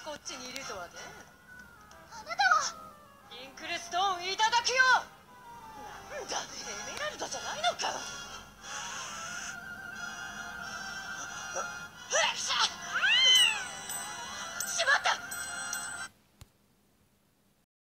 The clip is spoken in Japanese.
こっちにいるとはね。 あなたはインクルストーンいただくよ。なんだエメラルドじゃないのか。